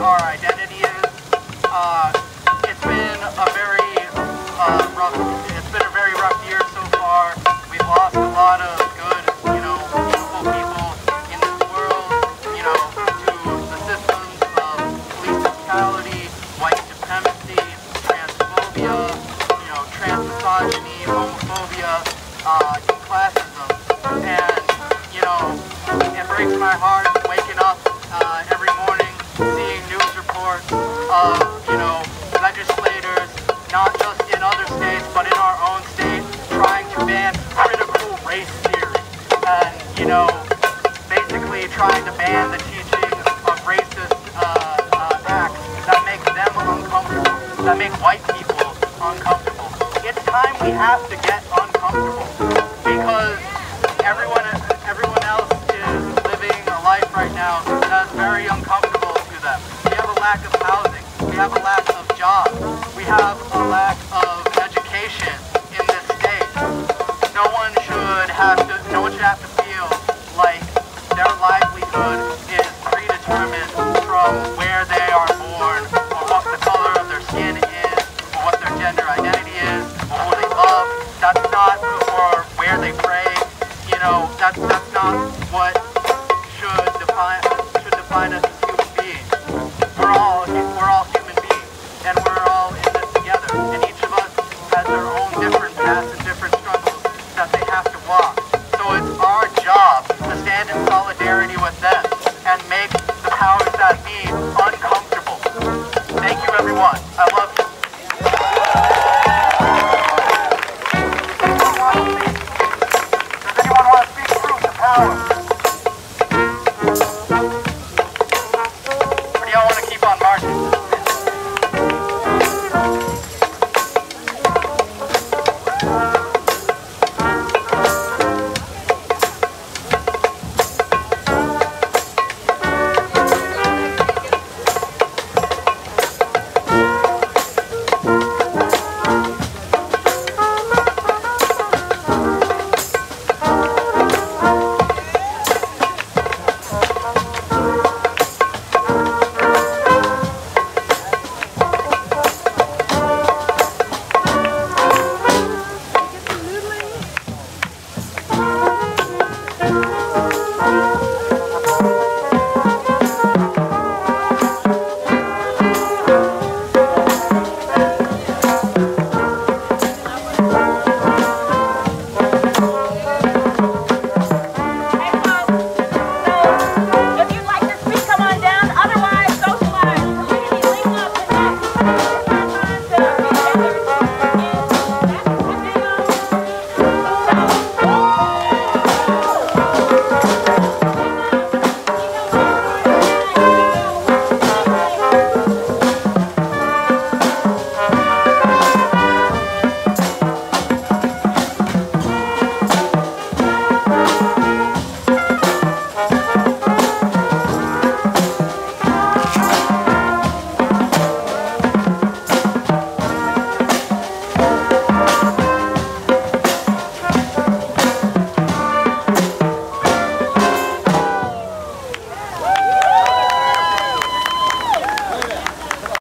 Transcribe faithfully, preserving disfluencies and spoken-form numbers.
our identity is. Uh, it's been a very uh, rough. It's been a very rough year so far. We've lost a lot of good, you know, beautiful people in this world, you know, to the systems of police brutality, white supremacy, transphobia, you know, trans misogyny, homophobia, uh, classism, and you know, it breaks my heart waking up uh, every morning seeing news reports of, you know, legislators, not just in other states, but in our own state, trying to ban critical race theory, and, you know, basically trying to ban the teachings of racist uh, uh, acts that make them uncomfortable, that make white people uncomfortable. It's time we have to get uncomfortable, because everyone, everyone else is living a life right now that is very uncomfortable to them. We have a lack of housing. We have a lack of jobs. We have a lack of education in this state. No one should have to, no one should have to feel like their livelihood is predetermined from where they are born, or what the color of their skin is, or what their gender identity is, or who they love. That's not, or where they pray. You know, that's that's not what should define should define us as human beings. We're all we're all human beings, and we're all in this together. And each of us has their own different paths and different struggles that they have to walk. So it's our job to stand in solidarity with them and make the powers that be uncomfortable. Thank you, everyone. I love you.